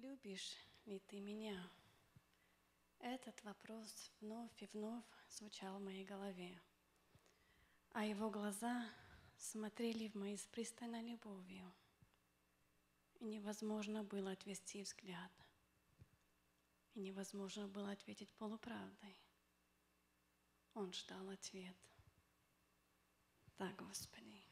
Любишь ли ты меня? Этот вопрос вновь и вновь звучал в моей голове, а его глаза смотрели в мои с пристальной любовью, и невозможно было отвести взгляд, и невозможно было ответить полуправдой. Он ждал ответ. Да, Господи,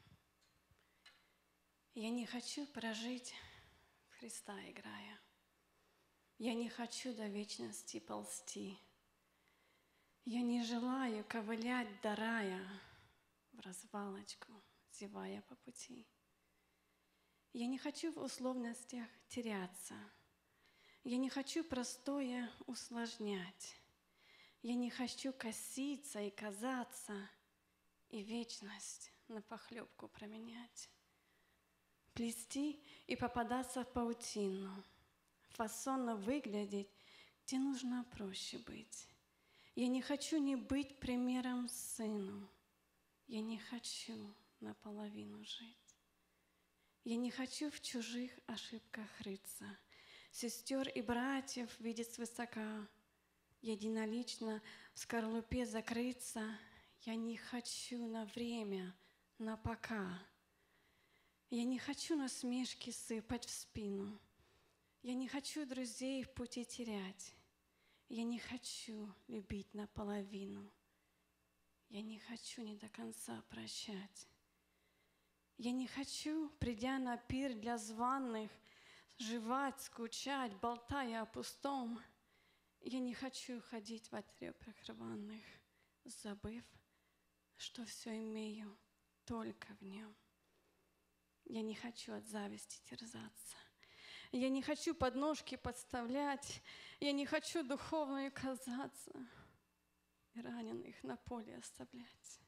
я не хочу прожить в Христа играя. Я не хочу до вечности ползти. Я не желаю ковылять до рая в развалочку, зевая по пути. Я не хочу в условностях теряться. Я не хочу простое усложнять. Я не хочу коситься и казаться, и вечность на похлебку променять. Плести и попадаться в паутину, фасонно выглядеть, где нужно проще быть. Я не хочу не быть примером сыну. Я не хочу наполовину жить. Я не хочу в чужих ошибках рыться, сестер и братьев видеть свысока, единолично в скорлупе закрыться. Я не хочу на время, на пока. Я не хочу насмешки сыпать в спину. Я не хочу друзей в пути терять. Я не хочу любить наполовину. Я не хочу не до конца прощать. Я не хочу, придя на пир для званых, жевать, скучать, болтая о пустом. Я не хочу ходить в отрепах рваных, забыв, что все имею только в нем. Я не хочу от зависти терзаться. Я не хочу подножки подставлять. Я не хочу духовно казаться и раненых на поле оставлять.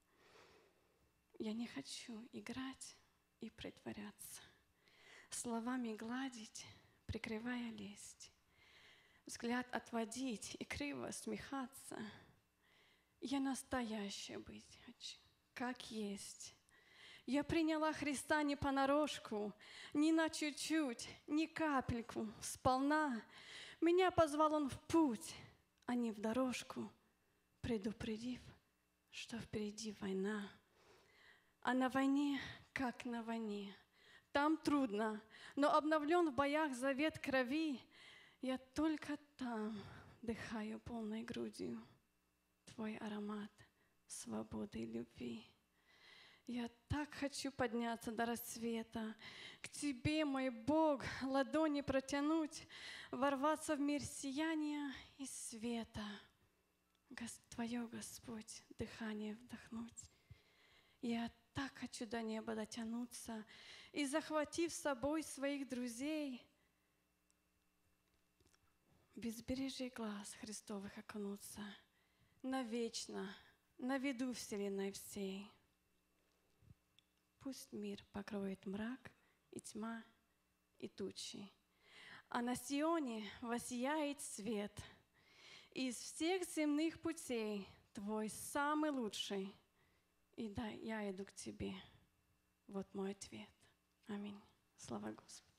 Я не хочу играть и притворяться, словами гладить, прикрывая лесть, взгляд отводить и криво смехаться. Я настоящая быть хочу, как есть. Я приняла Христа не понарошку, ни на чуть-чуть, ни капельку, сполна. Меня позвал Он в путь, а не в дорожку, предупредив, что впереди война. А на войне, как на войне, там трудно, но обновлен в боях завет крови. Я только там дыхаю полной грудью Твой аромат свободы и любви. Я так хочу подняться до рассвета, к Тебе, мой Бог, ладони протянуть, ворваться в мир сияния и света. Твое, Господь, дыхание вдохнуть. Я так хочу до неба дотянуться и, захватив с собой своих друзей, в безбрежье глаз Христовых окунуться, навечно, на виду вселенной всей. Пусть мир покроет мрак и тьма и тучи, а на Сионе воссияет свет. Из всех земных путей Твой самый лучший, и да, я иду к Тебе. Вот мой ответ. Аминь. Слава Господу.